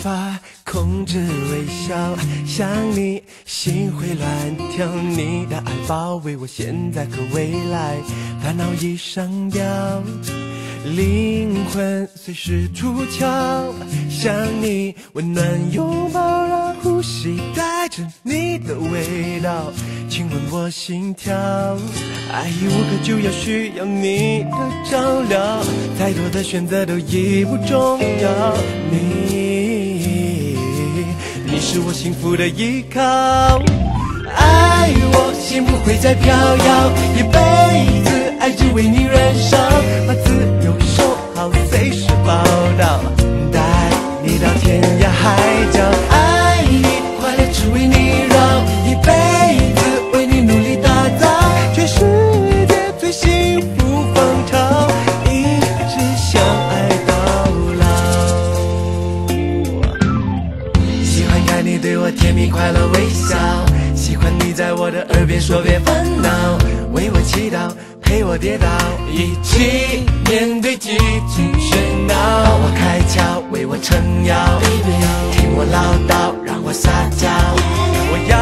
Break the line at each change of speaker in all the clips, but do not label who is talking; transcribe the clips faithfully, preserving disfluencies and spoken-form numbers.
法控制微笑，想你心会乱跳，你的爱包围我现在和未来，烦恼已上吊，灵魂随时出窍，想你温暖拥抱，让呼吸带着你的味道，亲吻我心跳，爱已无可救药，需要你的照料，再多的选择都已不重要，你你是我幸福的依靠，爱我心不会再飘摇，一辈子爱只为你燃烧，把自由守好，随时报道，带你到天涯海角，爱你快乐只为你绕，一辈子为你努力打造，全世界最幸福风潮，一直相爱到老。喜欢看你对我甜蜜快乐微笑，喜欢你在我的耳边说别烦恼，为我祈祷，陪我跌倒，一起面对激情喧闹，帮我开窍，为我撑腰，听我唠叨，让我撒娇，我要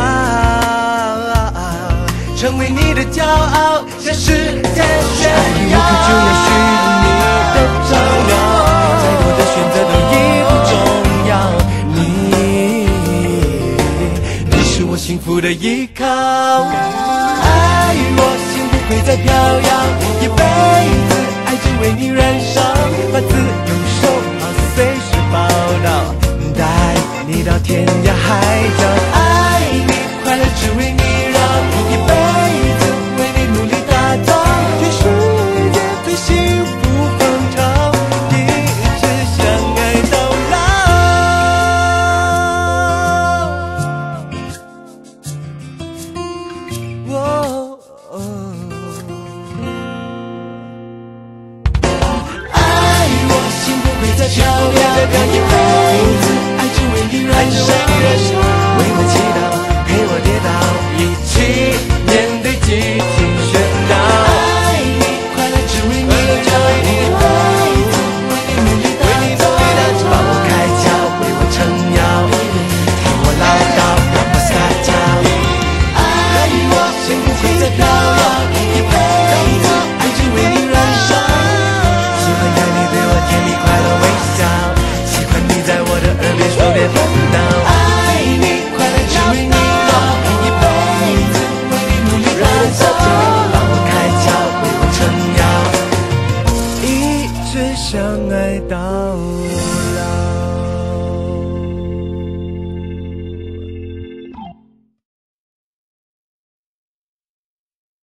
成为你的骄傲，向世界炫耀，爱无可救药，需要你的照料，再多的选择都已不重要，你你是我幸福的依靠，爱我心不会再飘摇，一辈子爱只为你燃烧，把自由守好，随时报道，带你到天涯海角，爱你快乐只为你绕，一辈子为你努力打造，全世界最幸福风潮，一直相爱到老。哦哦再飘摇，一辈子爱只为你燃烧，为我祈祷，陪我跌倒，一起面对激情喧闹，爱你快乐只为你绕，一辈子为你努力打造，帮我开窍，为我撑腰，听我唠叨，让我撒娇，爱我心不会再飘摇，一辈子爱只为你燃烧，喜欢看你对我甜蜜快乐微笑，喜欢你在我的耳边说别烦恼，爱你快乐只为你绕，一辈子为你努力打造，帮我开窍，为我撑腰，一直相爱到老。